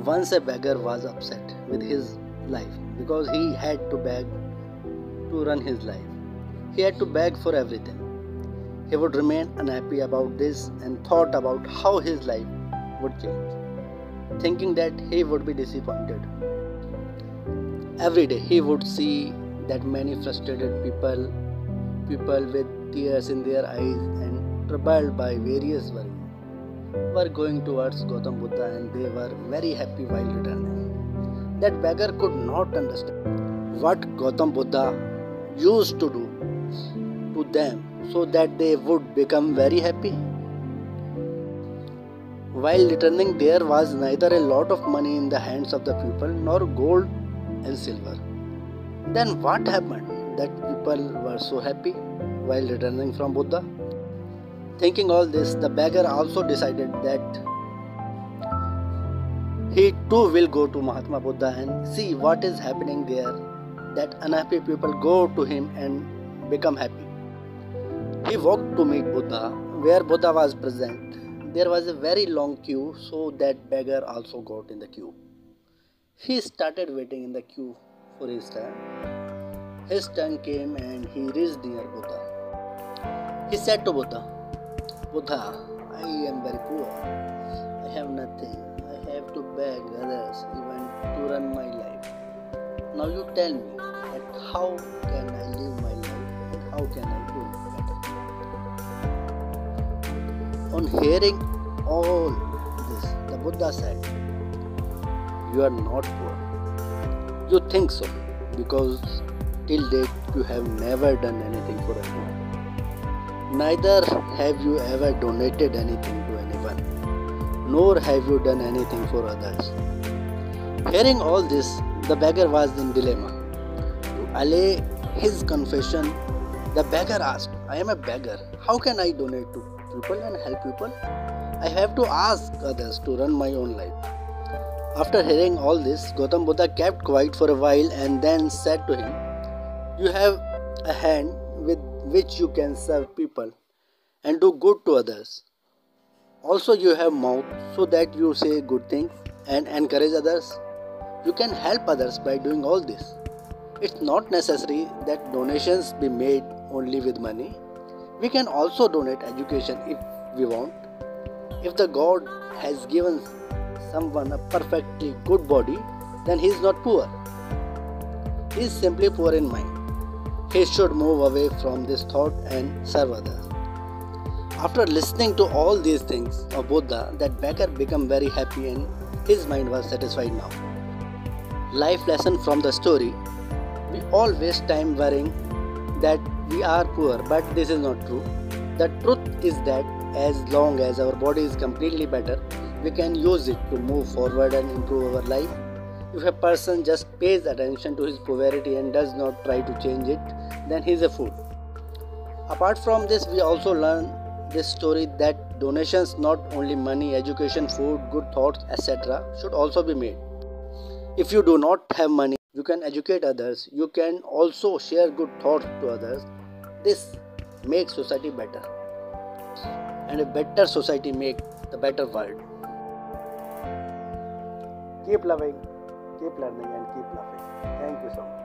Once a beggar was upset with his life because he had to beg to run his life. He had to beg for everything. He would remain unhappy about this and thought about how his life would change, thinking that he would be disappointed. Every day he would see that many frustrated people with tears in their eyes and troubled by various worries, were going towards Gautam Buddha and they were very happy while returning. That beggar could not understand what Gautam Buddha used to do to them so that they would become very happy. While returning, there was neither a lot of money in the hands of the people nor gold and silver. Then what happened that people were so happy while returning from Buddha? Thinking all this, the beggar also decided that he too will go to Mahatma Buddha and see what is happening there, that unhappy people go to him and become happy. He walked to meet Buddha. Where Buddha was present, there was a very long queue, so that beggar also got in the queue. He started waiting in the queue for his turn. His turn came and he reached near Buddha. He said to Buddha, "Buddha, I am very poor. I have nothing. I have to beg others even to run my life. Now you tell me that how can I live my life and how can I do better?" On hearing all this, the Buddha said, "You are not poor. You think so because till date you have never done anything for anyone. Neither have you ever donated anything to anyone, nor have you done anything for others." Hearing all this, the beggar was in dilemma. To allay his confession, the beggar asked, "I am a beggar. How can I donate to people and help people? I have to ask others to run my own life." After hearing all this, Gautam Buddha kept quiet for a while and then said to him, "You have a hand with which you can serve people and do good to others. Also you have mouth so that you say good things and encourage others. You can help others by doing all this. It's not necessary that donations be made only with money. We can also donate education if we want. If the God has given someone a perfectly good body, then he is not poor. He is simply poor in mind. He should move away from this thought and serve others." After listening to all these things of Buddha, that beggar became very happy and his mind was satisfied now. Life lesson from the story: we all waste time worrying that we are poor, but this is not true. The truth is that as long as our body is completely better, we can use it to move forward and improve our life. If a person just pays attention to his poverty and does not try to change it, then he is a fool. Apart from this, we also learn this story that donations, not only money, education, food, good thoughts, etc., should also be made. If you do not have money, you can educate others. You can also share good thoughts to others. This makes society better. And a better society makes the better world. Keep loving, keep learning and keep laughing. Thank you so much.